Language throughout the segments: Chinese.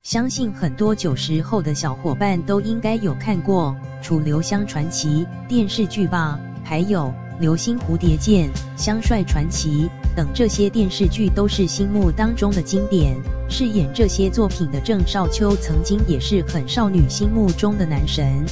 相信很多90后的小伙伴都应该有看过《楚留香传奇》电视剧吧，还有《流星蝴蝶剑》《香帅传奇》等这些电视剧都是心目当中的经典。饰演这些作品的郑少秋曾经也是很少女心目中的男神。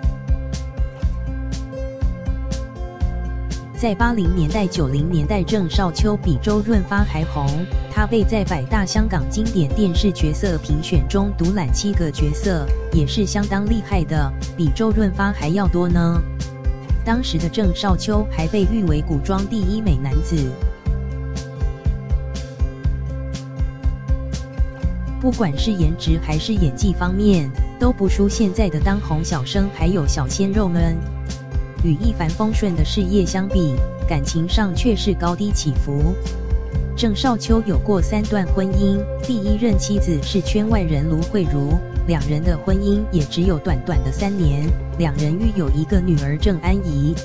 在80年代、90年代，郑少秋比周润发还红。他被在100大香港经典电视角色评选中独揽7个角色，也是相当厉害的，比周润发还要多呢。当时的郑少秋还被誉为古装第1美男子。不管是颜值还是演技方面，都不输现在的当红小生还有小鲜肉们。与一帆风顺的事业相比，感情上却是高低起伏。郑少秋有过3段婚姻，第1任妻子是圈外人卢慧茹，两人的婚姻也只有短短的3年，两人育有一个女儿郑安怡。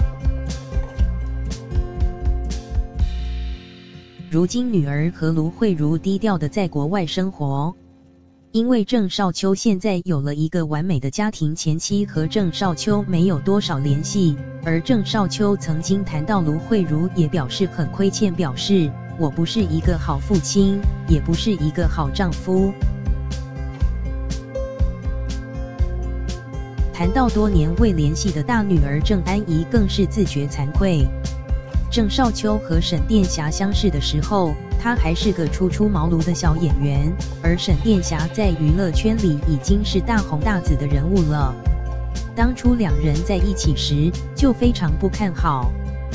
如今女儿和卢慧茹低调的在国外生活。因为郑少秋现在有了一个完美的家庭，前妻和郑少秋没有多少联系，而郑少秋曾经谈到卢慧茹也表示很亏欠，表示我不是一个好父亲，也不是一个好丈夫。谈到多年未联系的大女儿郑安怡更是自觉惭愧。郑少秋和沈殿霞相识的时候，他还是个初出茅庐的小演员，而沈殿霞在娱乐圈里已经是大红大紫的人物了。当初两人在一起时就非常不看好。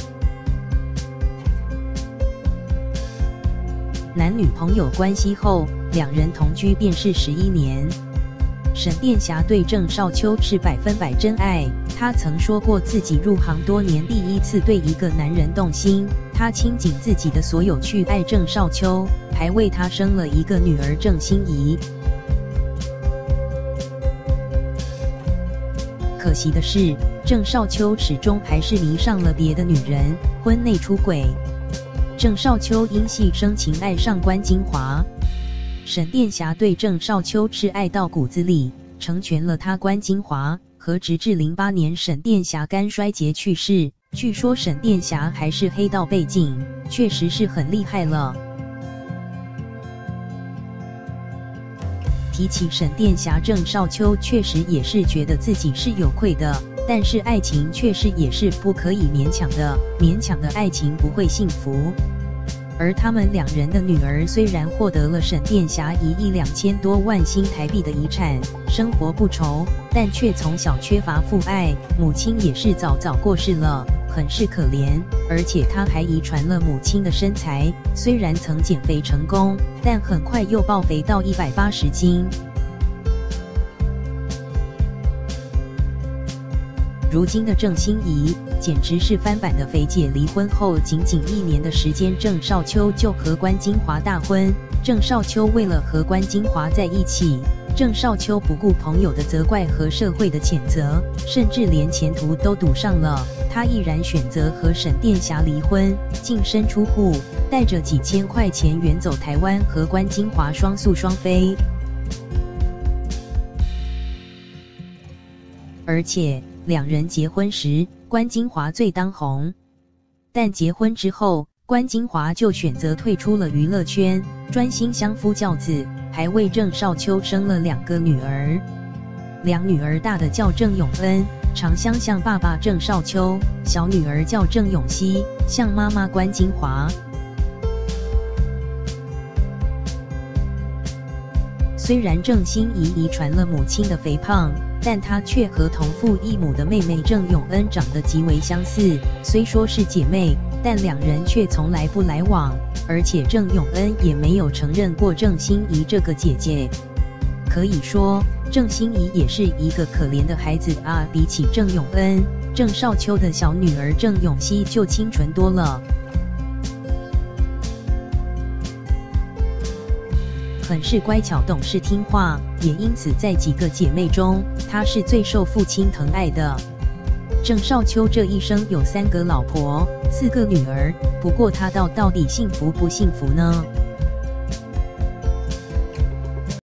男女朋友关系后，两人同居便是11年。沈殿霞对郑少秋是100%真爱，她曾说过自己入行多年第一次对一个男人动心，她倾尽自己的所有去爱郑少秋，还为他生了一个女儿郑欣宜。可惜的是，郑少秋始终还是迷上了别的女人，婚内出轨。郑少秋因戏生情爱上关金华。沈殿霞对郑少秋是爱到骨子里，成全了他关金华，和直至08年沈殿霞肝衰竭去世。据说沈殿霞还是黑道背景，确实是很厉害了。提起沈殿霞，郑少秋确实也是觉得自己是有愧的，但是爱情确实也是不可以勉强的，勉强的爱情不会幸福。而他们两人的女儿虽然获得了沈殿霞1亿2000多万新台币的遗产，生活不愁，但却从小缺乏父爱，母亲也是早早过世了，很是可怜。而且她还遗传了母亲的身材，虽然曾减肥成功，但很快又暴肥到180斤。如今的郑欣宜简直是翻版的肥姐，离婚后仅仅1年的时间，郑少秋就和关金华大婚。郑少秋为了和关金华在一起，郑少秋不顾朋友的责怪和社会的谴责，甚至连前途都赌上了，他毅然选择和沈殿霞离婚，净身出户，带着几千块钱远走台湾，和关金华双宿双飞。而且两人结婚时，关金华最当红，但结婚之后，关金华就选择退出了娱乐圈，专心相夫教子，还为郑少秋生了2个女儿。两女儿大的叫郑永恩，长相像爸爸郑少秋；小女儿叫郑永熙，像妈妈关金华。虽然郑欣宜遗传了母亲的肥胖，但她却和同父异母的妹妹郑永恩长得极为相似，虽说是姐妹，但两人却从来不来往，而且郑永恩也没有承认过郑欣宜这个姐姐。可以说，郑欣宜也是一个可怜的孩子啊！比起郑永恩，郑少秋的小女儿郑永熙就清纯多了。很是乖巧懂事听话，也因此在几个姐妹中，她是最受父亲疼爱的。郑少秋这一生有3个老婆，4个女儿，不过他到底幸福不幸福呢？